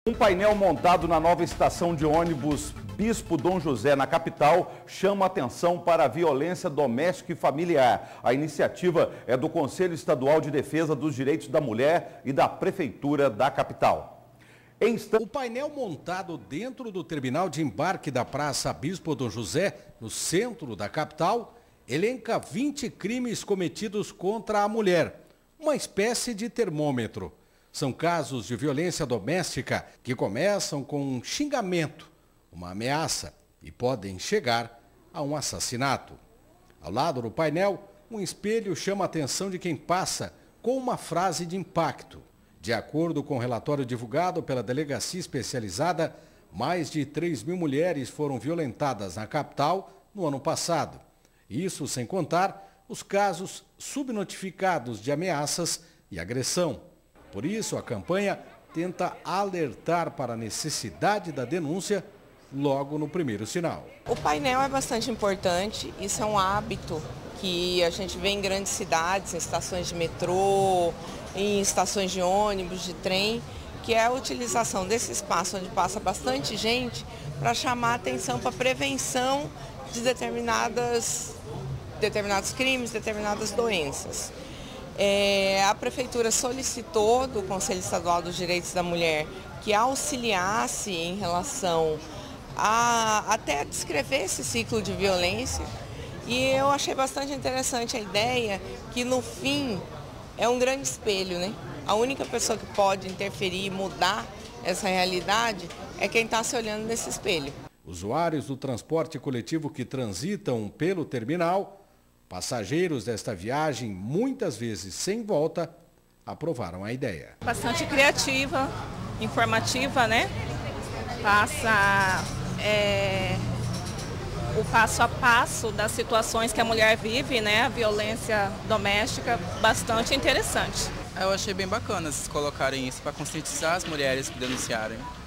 Um painel montado na nova estação de ônibus Bispo Dom José, na capital, chama atenção para a violência doméstica e familiar. A iniciativa é do Conselho Estadual de Defesa dos Direitos da Mulher e da Prefeitura da capital. O painel montado dentro do terminal de embarque da Praça Bispo Dom José, no centro da capital, elenca 20 crimes cometidos contra a mulher, uma espécie de termômetro. São casos de violência doméstica que começam com um xingamento, uma ameaça e podem chegar a um assassinato. Ao lado do painel, um espelho chama a atenção de quem passa com uma frase de impacto. De acordo com o relatório divulgado pela Delegacia Especializada, mais de 3.000 mulheres foram violentadas na capital no ano passado. Isso sem contar os casos subnotificados de ameaças e agressão. Por isso, a campanha tenta alertar para a necessidade da denúncia logo no primeiro sinal. O painel é bastante importante, isso é um hábito que a gente vê em grandes cidades, em estações de metrô, em estações de ônibus, de trem, que é a utilização desse espaço onde passa bastante gente para chamar a atenção para a prevenção de determinados crimes, determinadas doenças. A Prefeitura solicitou do Conselho Estadual dos Direitos da Mulher que auxiliasse em relação a até descrever esse ciclo de violência, e eu achei bastante interessante a ideia que no fim é um grande espelho, né? A única pessoa que pode interferir e mudar essa realidade é quem está se olhando nesse espelho. Usuários do transporte coletivo que transitam pelo terminal, passageiros desta viagem, muitas vezes sem volta, aprovaram a ideia. Bastante criativa, informativa, né? Passa o passo a passo das situações que a mulher vive, né? A violência doméstica, bastante interessante. Eu achei bem bacana vocês colocarem isso para conscientizar as mulheres que denunciarem.